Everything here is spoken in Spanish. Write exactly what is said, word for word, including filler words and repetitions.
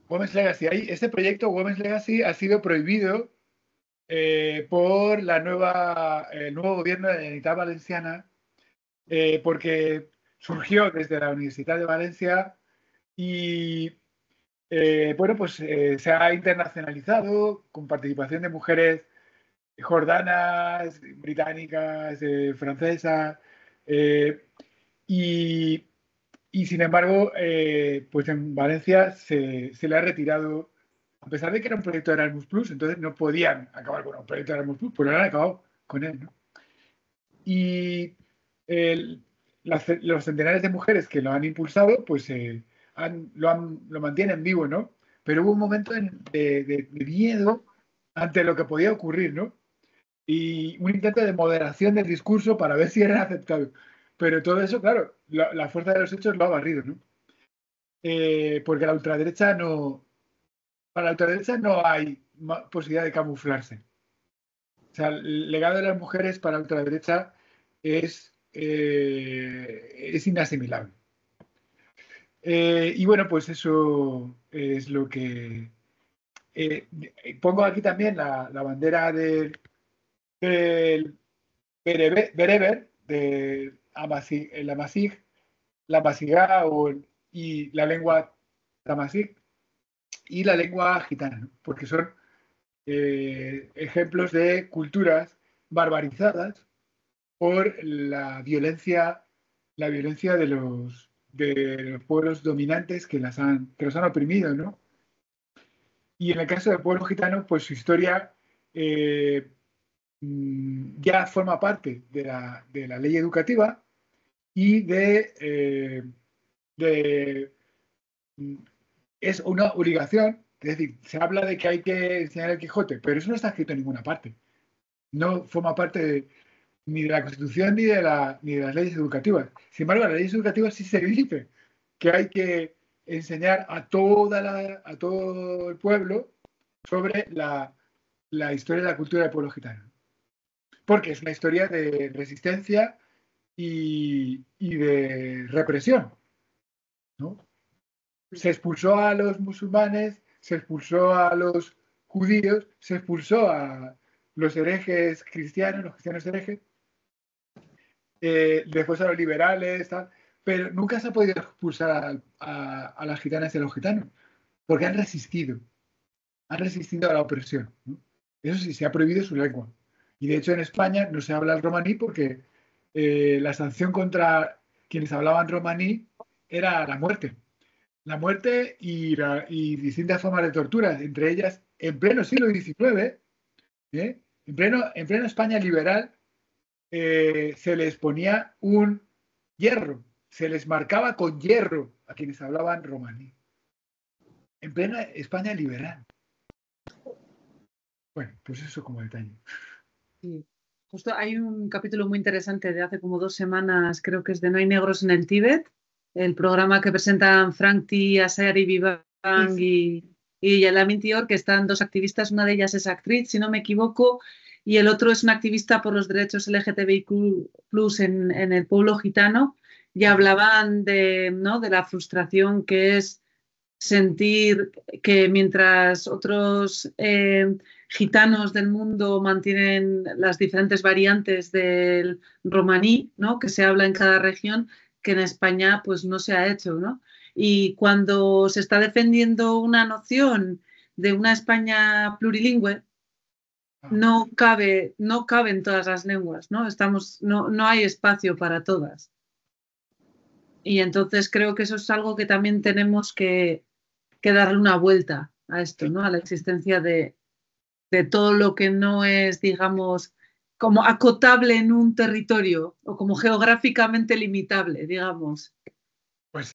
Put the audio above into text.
Women's Legacy. Ahí, este proyecto, Women's Legacy, ha sido prohibido eh, por la nueva, el nuevo gobierno de la Generalitat Valenciana, eh, porque surgió desde la Universidad de Valencia y, eh, bueno, pues eh, se ha internacionalizado con participación de mujeres jordanas, británicas, eh, francesas, eh, y, y, sin embargo, eh, pues en Valencia se, se le ha retirado, a pesar de que era un proyecto de Erasmus Plus, entonces no podían acabar con un proyecto de Erasmus Plus, pero han acabado con él, ¿no? Y el- las- los centenares de mujeres que lo han impulsado, pues eh, han- lo, han- lo mantienen vivo, ¿no? Pero hubo un momento en- de, de- de miedo ante lo que podía ocurrir, ¿no? Y un intento de moderación del discurso para ver si eran aceptados. Pero todo eso, claro, la, la fuerza de los hechos lo ha barrido, ¿no? Eh, porque la ultraderecha no, para la ultraderecha no hay ma- posibilidad de camuflarse. O sea, el legado de las mujeres para la ultraderecha es, eh, es inasimilable. Eh, y bueno, pues eso es lo que... eh, pongo aquí también la, la bandera del, del berebe- bereber, de Amazigh, el Amazigh, la Masigá o, y la lengua Tamasig y la lengua gitana, ¿no? Porque son eh, ejemplos de culturas barbarizadas por la violencia, la violencia de los, de los pueblos dominantes que, las han, que los han oprimido, ¿no? Y en el caso del pueblo gitano, pues su historia eh, mm, ya forma parte de la, de la ley educativa y de, eh, de mm, es una obligación, es decir, se habla de que hay que enseñar el Quijote, pero eso no está escrito en ninguna parte. No forma parte de, ni de la Constitución ni de, la, ni de las leyes educativas. Sin embargo, en las leyes educativas sí se dice que hay que enseñar a, toda la, a todo el pueblo sobre la, la historia y la cultura del pueblo gitano. Porque es una historia de resistencia y, y de represión, ¿no? Se expulsó a los musulmanes, se expulsó a los judíos, se expulsó a los herejes cristianos, los cristianos herejes, eh, después a los liberales, tal, pero nunca se ha podido expulsar a, a, a las gitanas y a los gitanos, porque han resistido, han resistido a la opresión, ¿no? Eso sí, se ha prohibido su lengua. Y de hecho en España no se habla el romaní porque eh, la sanción contra quienes hablaban romaní era la muerte. La muerte y, la, y distintas formas de tortura, entre ellas en pleno siglo diecinueve, ¿eh? en, pleno, en pleno España liberal, eh, se les ponía un hierro, se les marcaba con hierro a quienes hablaban romaní. En plena España liberal. Bueno, pues eso como detalle. Sí. Justo hay un capítulo muy interesante de hace como dos semanas, creo que es de No hay negros en el Tíbet, el programa que presentan Frank T. Aser y Sí, Vivang sí. y, y Yalamin Tior, que están dos activistas, una de ellas es actriz, si no me equivoco, y el otro es un activista por los derechos L G T B I Q plus en, en el pueblo gitano, y hablaban de, ¿no?, de la frustración que es sentir que mientras otros eh, gitanos del mundo mantienen las diferentes variantes del romaní, ¿no?, que se habla en cada región, que en España pues no se ha hecho, ¿no? Y cuando se está defendiendo una noción de una España plurilingüe, Ah, no cabe, no caben todas las lenguas, ¿no? Estamos, no, no hay espacio para todas. Y entonces creo que eso es algo que también tenemos que, que darle una vuelta a esto, sí. ¿no? A la existencia de, de todo lo que no es, digamos, como acotable en un territorio o como geográficamente limitable, digamos.